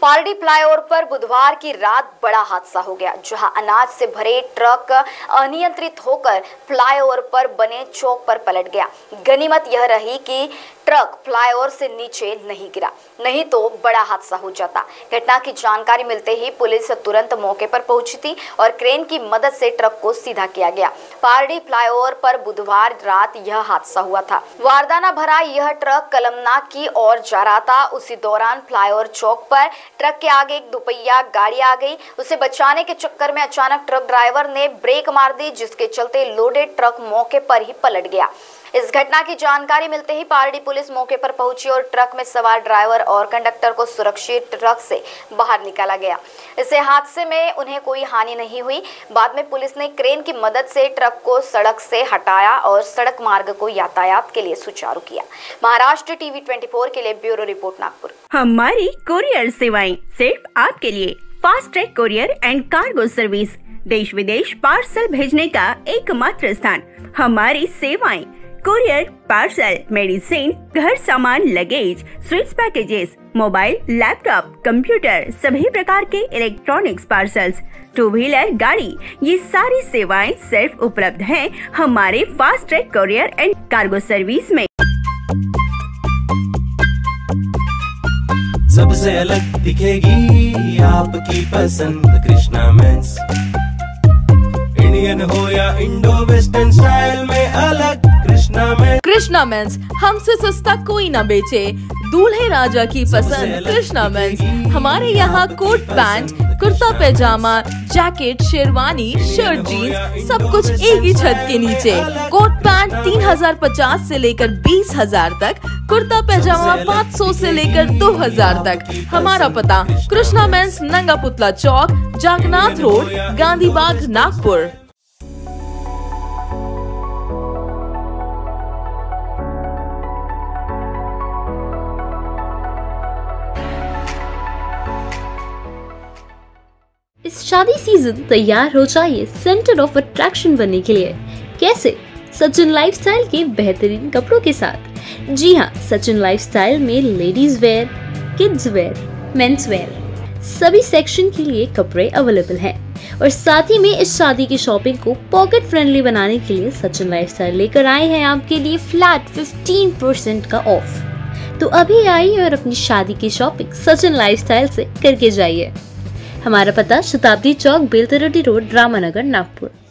Pardi flyover पर बुधवार की रात बड़ा हादसा हो गया, जहां अनाज से भरे ट्रक अनियंत्रित होकर फ्लाईओवर पर बने चौक पर पलट गया। गनीमत यह रही कि ट्रक फ्लाईओवर से नीचे नहीं गिरा, नहीं तो बड़ा हादसा हो जाता। घटना की जानकारी मिलते ही पुलिस तुरंत मौके पर पहुंची थी और क्रेन की मदद से ट्रक को सीधा किया गया। पारडी फ्लाईओवर पर बुधवार रात यह हादसा हुआ था। वारदाना भरा यह ट्रक कलमनाग की ओर जा रहा था। उसी दौरान फ्लाईओवर चौक पर ट्रक के आगे एक दुपहिया गाड़ी आ गई। उसे बचाने के चक्कर में अचानक ट्रक ड्राइवर ने ब्रेक मार दी, जिसके चलते लोडेड ट्रक मौके पर ही पलट गया। इस घटना की जानकारी मिलते ही पारडी पुलिस मौके पर पहुंची और ट्रक में सवार ड्राइवर और कंडक्टर को सुरक्षित ट्रक से बाहर निकाला गया। इस हादसे में उन्हें कोई हानि नहीं हुई। बाद में पुलिस ने क्रेन की मदद से ट्रक को सड़क से हटाया और सड़क मार्ग को यातायात के लिए सुचारू किया। महाराष्ट्र टीवी 24 के लिए ब्यूरो रिपोर्ट, नागपुर। हमारी कोरियर सेवाएं सिर्फ आपके लिए। Fast track courier and cargo service, देश विदेश पार्सल भेजने का एकमात्र स्थान। हमारी सेवाएं कोरियर, पार्सल, मेडिसिन, घर सामान, luggage, sweets packages, mobile, laptop, computer, सभी प्रकार के इलेक्ट्रॉनिक्स पार्सल्स, टू व्हीलर गाड़ी, ये सारी सेवाएं सिर्फ उपलब्ध हैं हमारे fast track courier and cargo service में। सबसे अलग दिखेगी आपकी पसंद कृष्णा मेंस। इंडियन हो या इंडो वेस्टर्न स्टाइल में अलग कृष्णा मेंस, हमसे सस्ता कोई ना बेचे। दूल्हे राजा की पसंद कृष्णा मेंस। हमारे यहाँ coat pant, kurta pyjama, jacket, sherwani, shirt, jeans, सब कुछ एक ही छत के नीचे। कोट पैंट 3050 से लेकर 20,000 तक, कुर्ता पैजामा 500 से लेकर 2000 तक। हमारा पता कृष्णा मेंस, नंगा पुतला चौक, जागनाथ रोड, गांधी बाग, नागपुर। इस शादी सीजन तैयार हो जाइए सेंटर ऑफ अट्रैक्शन बनने के लिए। कैसे? सचिन लाइफस्टाइल के बेहतरीन कपड़ों के साथ। जी हाँ, सचिन लाइफस्टाइल में ladies wear, kids wear, men's wear, सभी सेक्शन के लिए कपड़े अवेलेबल हैं। और साथ ही में इस शादी की शॉपिंग को पॉकेट फ्रेंडली बनाने के लिए सचिन लाइफस्टाइल लेकर आए हैं आपके लिए फ्लैट 15% का ऑफ। तो अभी आइए और अपनी शादी की शॉपिंग सचिन लाइफस्टाइल से करके जाइए। हमारा पता शताब्दी चौक, बेलतरोटी रोड, रामानगर, नागपुर।